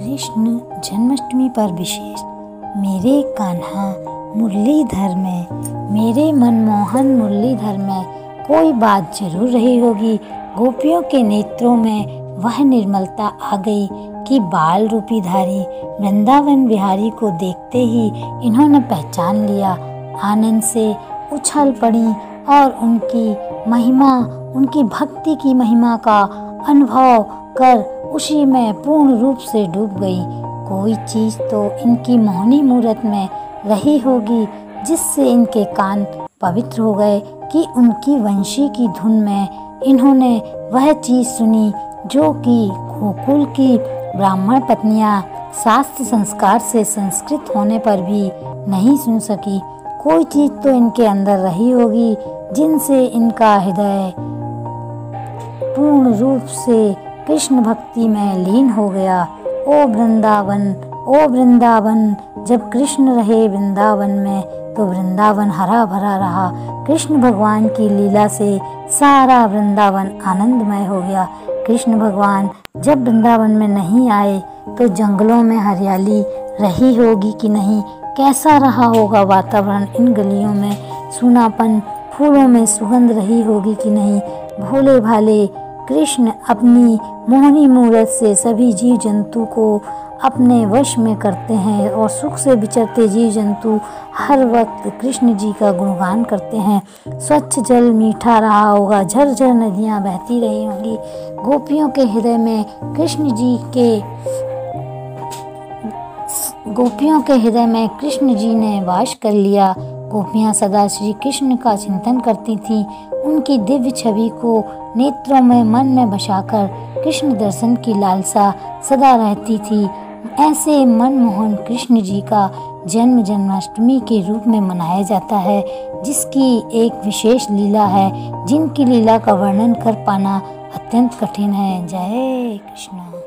कृष्ण जन्माष्टमी पर विशेष। मेरे कान्हा मुरलीधर में, मेरे मनमोहन मुरलीधर में कोई बात जरूर रही होगी। गोपियों के नेत्रों में वह निर्मलता आ गई कि बाल रूपी धारी वृंदावन बिहारी को देखते ही इन्होंने पहचान लिया। आनंद से उछल पड़ी और उनकी महिमा, उनकी भक्ति की महिमा का अनुभव कर उसी में पूर्ण रूप से डूब गई। कोई चीज तो इनकी मोहनी मूरत में रही होगी जिससे इनके कान पवित्र हो गए कि उनकी वंशी की धुन में इन्होंने वह चीज सुनी जो कि गोकुल की ब्राह्मण पत्नियां शास्त्र संस्कार से संस्कृत होने पर भी नहीं सुन सकी। कोई चीज तो इनके अंदर रही होगी जिनसे इनका हृदय पूर्ण रूप से कृष्ण भक्ति में लीन हो गया। ओ वृंदावन, ओ वृंदावन, जब कृष्ण रहे वृंदावन में तो वृंदावन हरा भरा रहा। कृष्ण भगवान की लीला से सारा वृंदावन आनंदमय हो गया। कृष्ण भगवान जब वृंदावन में नहीं आए तो जंगलों में हरियाली रही होगी कि नहीं, कैसा रहा होगा वातावरण, इन गलियों में सूनापन, फूलों में सुगंध रही होगी कि नहीं। भोले भाले कृष्ण अपनी मोहनी मूरत से सभी जीव जंतु को अपने वश में करते हैं और सुख से विचरते जीव जंतु हर वक्त कृष्ण जी का गुणगान करते हैं। स्वच्छ जल मीठा रहा होगा, झरझर नदियां बहती रही होंगी। गोपियों के हृदय में कृष्ण जी ने वास कर लिया। गोपियां सदा श्री कृष्ण का चिंतन करती थीं। उनकी दिव्य छवि को नेत्रों में, मन में बसाकर कृष्ण दर्शन की लालसा सदा रहती थी। ऐसे मनमोहन कृष्ण जी का जन्म जन्माष्टमी के रूप में मनाया जाता है, जिसकी एक विशेष लीला है, जिनकी लीला का वर्णन कर पाना अत्यंत कठिन है। जय कृष्ण।